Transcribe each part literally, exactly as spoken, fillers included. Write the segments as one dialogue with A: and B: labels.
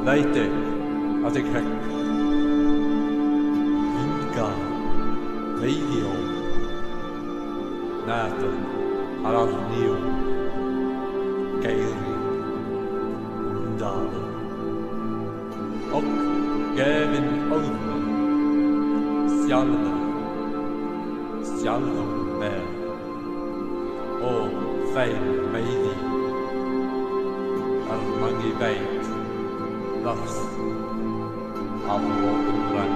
A: Leite at ik hek. Vinka, radio. Nater, arar nieuw. Keiri, undale. Ok, gevin olme. Sjalve, sjalve mer. O, fein meidi. Ar mangi veit. Lars, av våpen brand.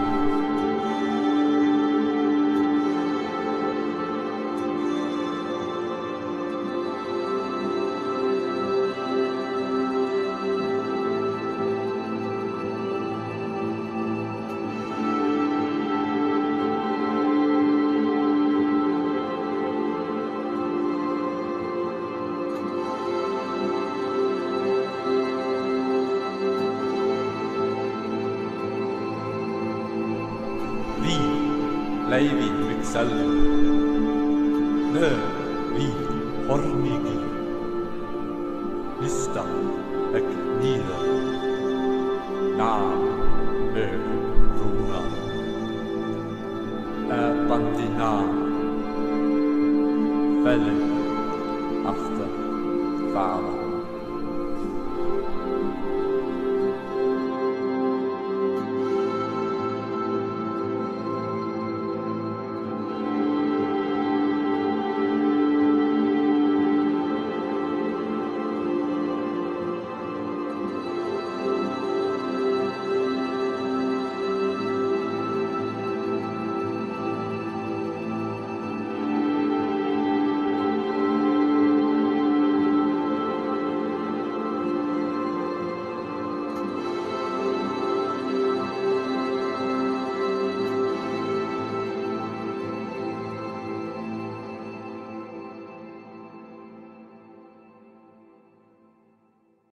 A: Vi, Leivi Myxelli. Nö, vi, Hornigi. Nysta, ek nieder. Na, mög, runa. Ä bandina. Fälle, after, fara.